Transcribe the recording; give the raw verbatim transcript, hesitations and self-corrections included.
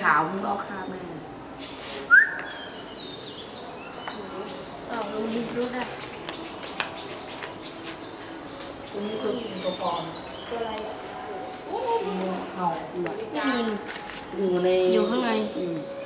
ขาวมึงเอาฆ่าแม่อ๋อรู้นิดรู้ได้ตัวนี้คือตัวปลอมตัวอะไรอ่ะเห่าเผือกไม่มีอยู่ในอยู่ข้างในอืม